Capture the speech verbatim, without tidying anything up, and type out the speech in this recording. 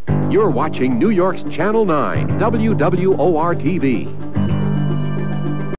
You're watching New York's Channel nine, W W O R T V.